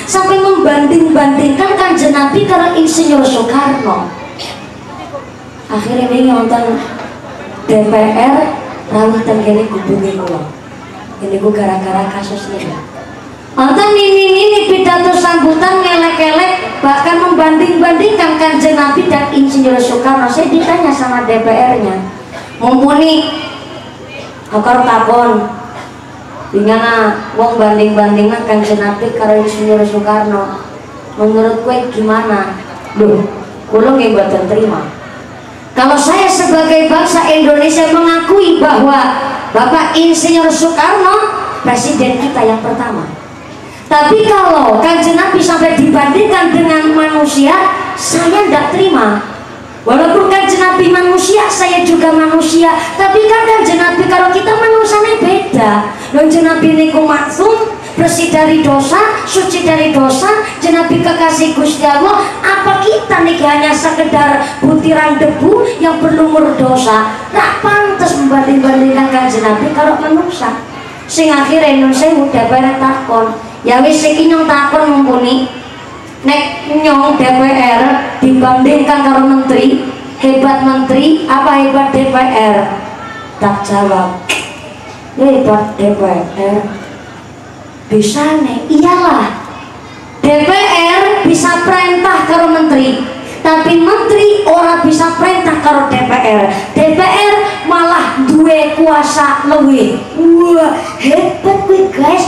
sampai membanding-bandingkan Kanjeng Nabi karo Insinyur Soekarno. Akhirnya ini nonton DPR rawuh tenggene gubunge kula. Ini ku gara-gara kasus ini. Nonton ini pidato sambutan ngelek-elek, bahkan membanding-bandingkan Kanjeng Nabi dan Insinyur Soekarno. Saya ditanya sama DPR-nya, mumpuni akar takon bingana wong banding-bandingna Kanjeng Nabi karo Insinyur Soekarno, menurut kowe gimana? Loh, kula nggih mboten terima. Kalau saya sebagai bangsa Indonesia mengakui bahwa Bapak Insinyur Soekarno presiden kita yang pertama, tapi kalau Kanjeng Nabi sampai dibandingkan dengan manusia, saya tidak terima. Walaupun Kanjeng Nabi manusia, saya juga manusia, tapi kan Kanjeng Nabi kalau kita manusianya beda. Kanjeng Nabi niku maksum, bersih dari dosa, suci dari dosa, Nabi kekasih Gusti Allah. Apa kita nih hanya sekedar butiran debu yang berlumur dosa? Tak pantas membanding-bandingkan Kanjeng Nabi kalau manusia. Sing akhirnya Indonesia udah banyak takon. Ya wis iki nyong takon mumpuni. Nek nyong DPR dibandingkan karo menteri, hebat menteri apa hebat DPR? Tak jawab. Hebat DPR. Bisa nih, iyalah. DPR bisa perintah karo menteri, tapi menteri ora bisa perintah karo DPR. DPR malah duwe kuasa luwih. Wah, hebat kuwi guys.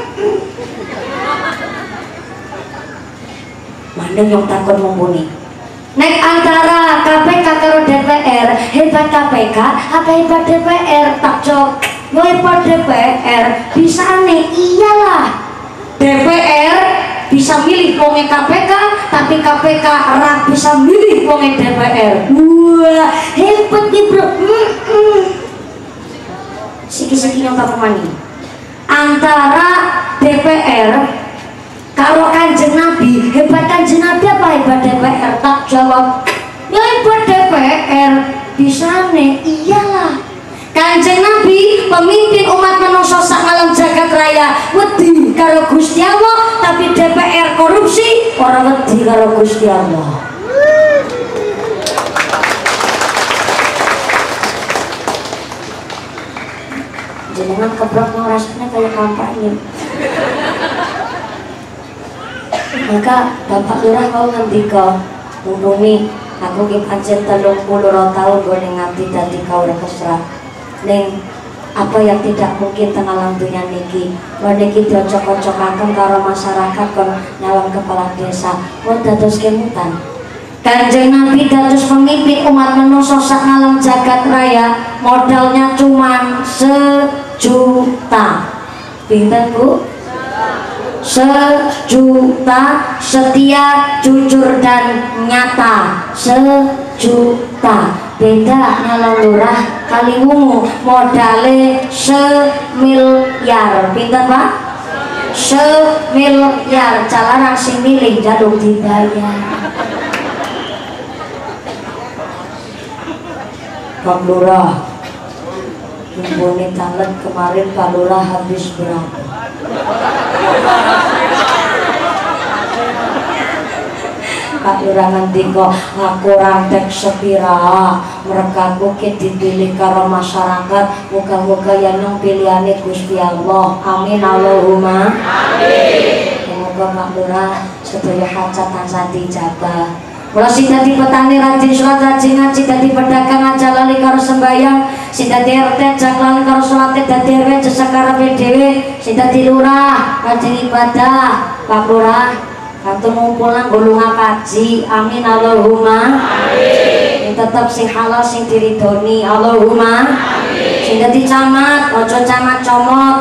Mandeng yang takon mumpuni. Nek antara KPK karo DPR, hebat KPK apa hebat DPR? Tak jawab. Hebat DPR. Bisa nih, iyalah. DPR bisa milih wonge KPK, tapi KPK ora bisa milih wonge DPR. Wah, hebat nih bro. Siki-siki yang tak pemani. Antara DPR kalau Kanjeng Nabi, hebat Kanjeng Nabi apa hebat DPR? Tak jawab. Ya hebat DPR. Bisa nih, iyalah. Kanjeng Nabi pemimpin umat manusia sak alam jagat raya wedi karo Gusti Allah, tapi DPR korupsi orang wedi karo Gusti Allah. Jenengan kebrok rasanya kayak kampanye. Maka Bapak Lurah mau ngendika, mumpuni aku ki pancen 32 tahun gue ngabdi dadi kaula kesra. Ning apa yang tidak mungkin tengah alam dunia niki, niki diocok-ocokaken karo masyarakat kon nyalon kepala desa, mun dados kemutan. Kanjeng Nabi dados pemimpin umat manusia sak alam jagat raya, modalnya cuma 1 juta. Pinten Bu? 1 juta, setia, jujur dan nyata. 1 juta. Beda nyalon lurah kali wungu modale 1 miliar. Pinten Pak? 1 miliar. Calarang sing milih jaluk dibayar. Pak Lurah, mumpuni talet kemarin Pak Lurah habis berapa? Pak Lurah ngendika, aku rantek sepira merekaku ki dipilih karo masyarakat, muga-muga ya nyong pilihane Gusti Allah. Amin Allahumma amin. Muga Pak Lurah sedaya hajat tansah dijabah. Kula sing dadi petani rajin salat, rajin ngaji, dadi pedagang aja lali karo sembayang, sing dadi RT jak lali karo salat, dadi RW jasa karepe dhewe, sing dadi lurah rajin ibadah. Pak Lurah kanthi ngumpul nang golongan kaji. Amin Allahumma amin. Tetep sing halal sing diridhoni. Allahumma amin. Sing dadi camat aja camat comot.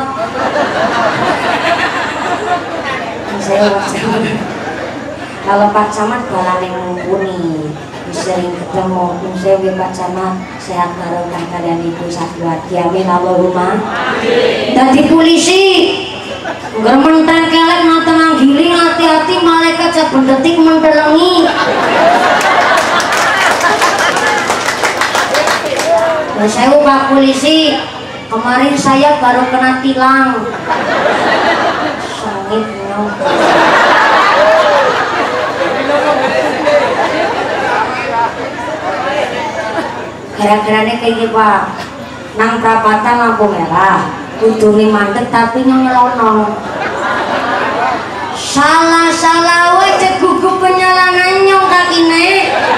Saya kalau Pak Camat balane mumpuni, sering ketemu, saya Pak Camat sehat barokah kalian ibu sakiwati. Amin Allahumma amin. Dadi polisi germentan kelek nata nggiling, hati-hati malaikat saben detik mendelengi. Nah, saya Pak polisi, kemarin saya baru kena tilang. Sangit nyong. gara-garanya kayak gitu Pak, nang perapatan lampu merah kudune mandek tapi nyelonong. Salah wae gugup penyalanan nyong kakine.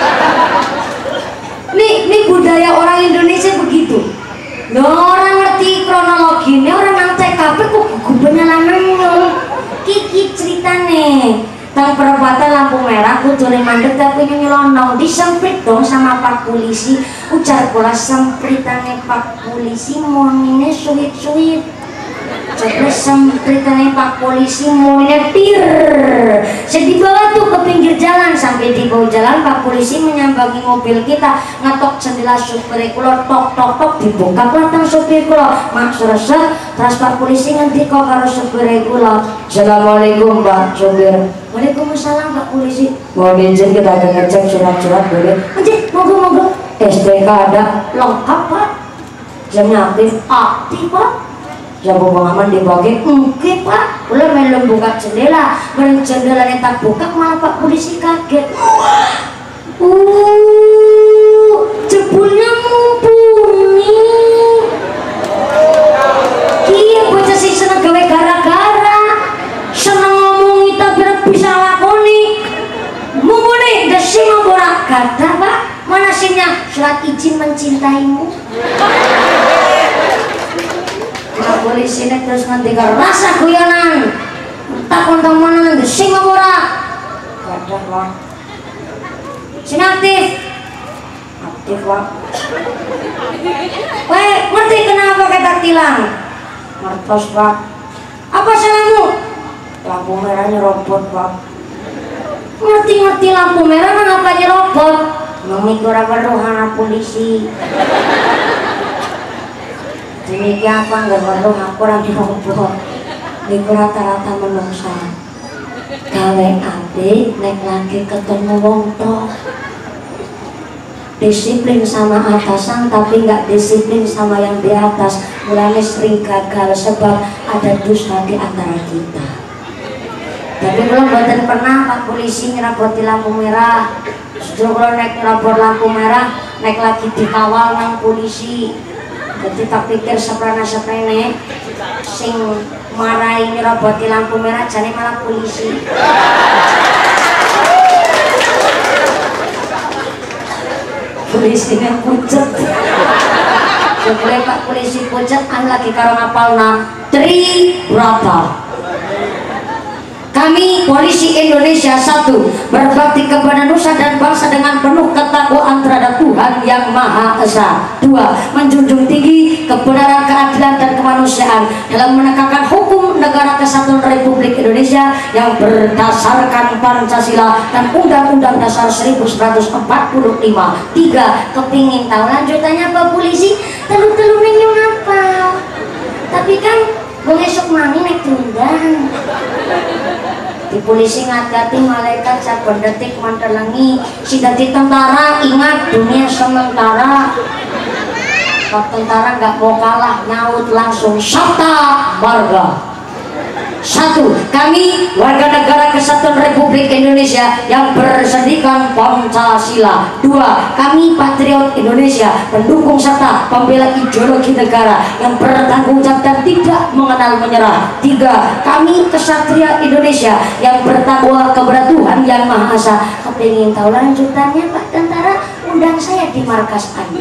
Nih budaya orang Indonesia begitu. Loh, orang ngerti kronologinya, orang nang TKP kok gugup penyalanan nyong. Kiki ceritane tang perempatan lampu merah kudune mandek tapi nyelonong, disemprit dong sama Pak Polisi. Ujar pula sempritane Pak Polisi monine suwit-suwit. Jadi sempritane Pak Polisi monine tir. Saya dibawa tuh ke pinggir jalan, sampai di bawah jalan Pak Polisi menyambangi mobil kita, ngetok jendela supir kula, tok dibuka kelihatan supir kula. Mak sresek, terus Pak Polisi ngendika karo supir kula, "Assalamualaikum Pak supir." "Waalaikumsalam Pak Polisi." "Mau izin kita ada ngecek surat-surat boleh?" "Izin, monggo." "STNK ada lengkap Pak?" "Jamnya aktif Pak." "Jam pengaman dibagi?" "Oke Pak." Ulah melu buka jendela, bareng jendelanya tak buka malah Pak Polisi kaget. Jebulnya mumpuni. Iya bocah sih seneng gawe gara-gara, seneng ngomongi tapi bisa lakoni. Mumpuni desi ngomong kata Pak, mana simnya surat izin mencintaimu. Pak Polisi nek terus ngendika rasa guyonan. Takon temenan sing ora. Gadah Pak. Sing aktif. Aktif Pak. Weh, ngerti kenapa kita tilang? Ngertos Pak. Apa salahmu? Lampu merahnya robot Pak. Ngerti lampu merah kenapa nyerobot? Memikir apa rohana polisi. Ini apa nggak perlu aku lagi ngobrol. Niku rata-rata menungsa. Gawe adik naik lagi ketemu wong tok. Disiplin sama atasan tapi nggak disiplin sama yang di atas. Mulanya sering gagal sebab ada dosa di antara kita. Tapi belum buatan pernah Pak Polisi ngeraboti lampu merah. Justru kalau naik ngerabot lampu merah, naik lagi dikawal nang polisi. Jadi tak pikir seprene sing marahi nyeroboti lampu merah jane malah polisi. Polisinya pucet. Supaya Pak Polisi pucet kan lagi karo ngapalna Tri Brata. Kami Polisi Indonesia 1 berbakti kepada nusa dan bangsa dengan penuh ketakwaan terhadap Tuhan Yang Maha Esa. 2. Menjunjung tinggi kebenaran, keadilan dan kemanusiaan dalam menegakkan hukum negara Kesatuan Republik Indonesia yang berdasarkan Pancasila dan Undang-Undang Dasar 1945. 3. Kepingin tahu lanjutannya Pak Polisi? Telu-telu minggu apa? Tapi kan besok mani naik tundang. Di polisi ngati-hati malaikat saben detik mantelengi. Si dadi tentara ingat dunia sementara. Pak tentara nggak mau kalah, nyaut langsung sabta marga. 1. Kami warga negara Kesatuan Republik Indonesia yang bersendikan Pancasila. 2. Kami patriot Indonesia, pendukung serta pembela ideologi negara yang bertanggung jawab dan tidak mengenal menyerah. 3. Kami kesatria Indonesia yang bertakwa kepada Tuhan Yang Maha Esa. Kepingin tahu lanjutannya Pak Tentara? Undang saya di markas Anda.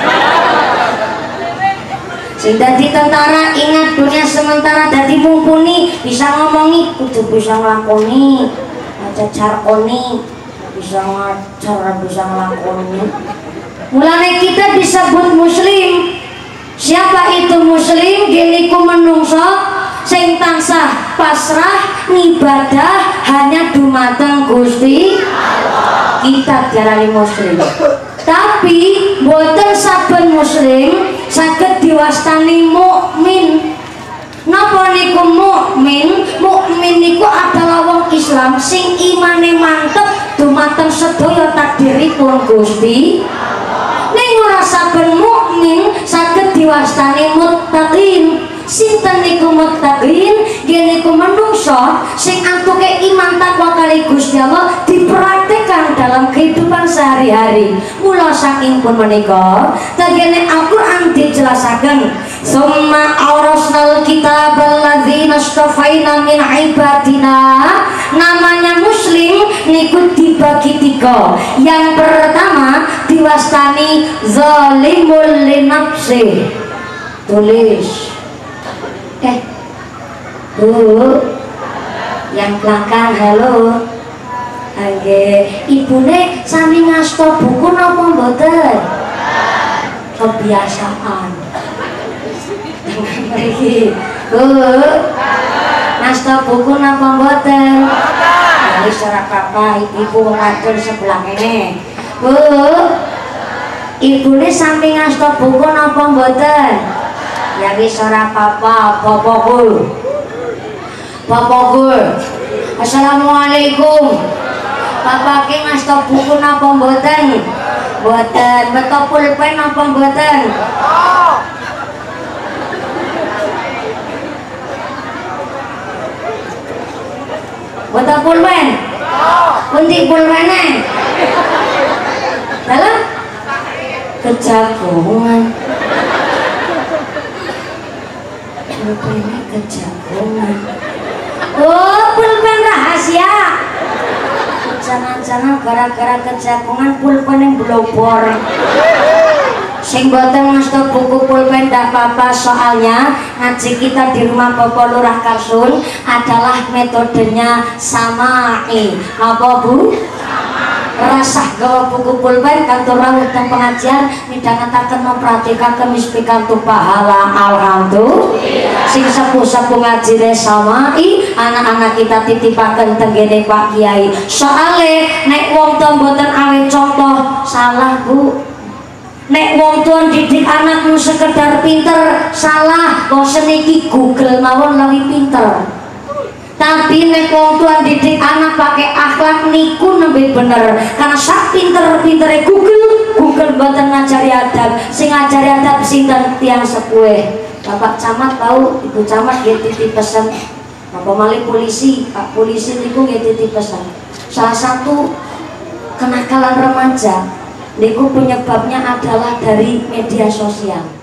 Sing dadi tentara ingat dunia sementara, dadi mumpuni, bisa ngomongi kudu bisa nglakoni, aja carkoni, bisa ngajar bisa nglakoni. Mulane kita disebut muslim. Siapa itu muslim? Geniku menungso sing tansah pasrah ngibadah hanya dumateng Gusti Allah. Kita diarani muslim. Tapi boten saben muslim saged diwastani mukmin. Napa niku mukmin? Mukmin niku adalah wong Islam sing imane mantep dumateng sedaya takdiripun Gusti. Ning ora saben mukmin saged diwastani muttaqin. Sinten niku muttaqin? Nggih niku manungsa sing antuke iman takwa kali Gusti Allah dipraktekkan dalam kehidupan sehari-hari. Mula saking pun menika tegene Al-Qur'an dijelasaken summa awrasnal kitabal ladzina istafaina min ibadina. Namanya muslim niku dibagi tiga. Yang pertama diwastani zalimul linafsi. Tulis Bu, yang belakang halo. Nggih, ibune sami ngasta buku napa mboten? Kebiasaan. Mriki, Bu. Ngasta buku napa mboten? Wis ora apa-apa, ibu wong wadon sebelah kene. Bu. Ibune sami ngasta buku napa mboten? Ya wis ora apa-apa, bapakku. Bapakku. Assalamualaikum. Bapak ki ngasta buku napa mboten? Mboten. Beto pulpen napa mboten? Beto pulpen? Pundi pulpene? Dalam kejagungan. Pulpene kejagungan. Oh, pulpen rahasia. Jangan-jangan gara-gara kejagungan pulpen yang blobor. Sing boten ngasta buku pulpen ndak apa-apa, soalnya ngaji kita di rumah Bapak Lurah Karsun adalah metodenya samai. Apa Bu? Rasah gawa buku pulpen kantor rawuh teng pengajian midhangetaken mempratikaken mispikantu pahala alhamdulillah. Sing sepuh-sepuh ngajine samai, anak-anak kita titipaken tenggene Pak Kiai. Soale nek wong tuwa mboten awe contoh salah Bu. Nek wong tuwa didik anakmu sekedar pinter salah, bosen iki Google mawon luwih pinter. Tapi nek wong tua didik anak pakai akhlak niku nembe bener. Karena sak pinter-pintere Google mboten ngajari adab. Sing ngajari adab sinten tiyang sepuh. Bapak camat tahu, Ibu camat nggih titip pesan. Bapak malih polisi, Pak polisi niku nggih titip pesan. Salah satu kenakalan remaja niku penyebabnya adalah dari media sosial.